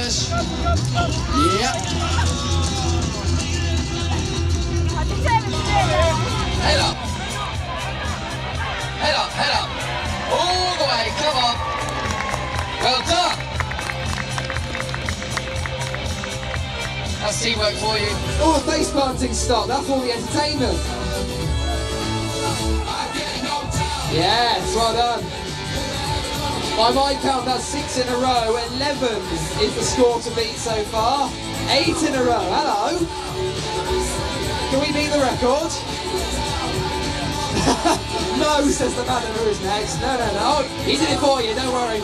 push. Yep. Head up. Head up, head up. All the way, come on. Well done. That's teamwork for you. Oh, the face planting stop. That's all the entertainment. Yes, well done. By my count, that's 6 in a row. 11 is the score to beat so far. 8 in a row. Hello. Can we beat the record? No, says the man who is next. No, no, no. He did it for you, don't worry.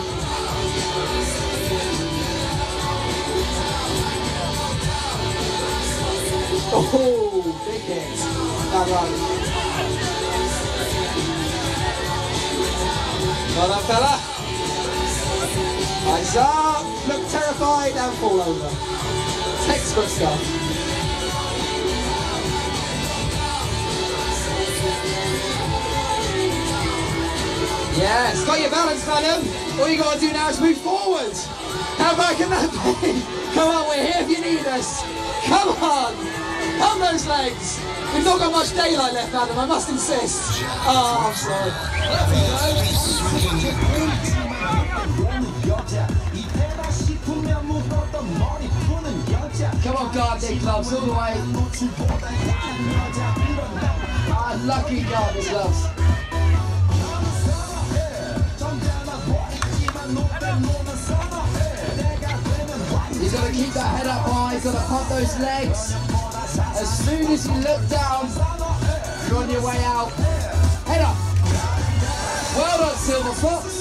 Oh, big hit. That right. Well done, fella. Eyes up. Look terrified and fall over. Textbook stuff. Yes, got your balance, madam. All you got to do now is move forward. How bad can that be? Come on, we're here if you need us. Come on. On those legs. We've not got much daylight left, madam, I must insist. Oh, I'm sorry. Come on, gardening gloves, all the way. Ah, lucky gardening gloves. You've got to keep that head up high, you've got to pump those legs. As soon as you look down, you're on your way out. Head up. Well done, Silver Fox.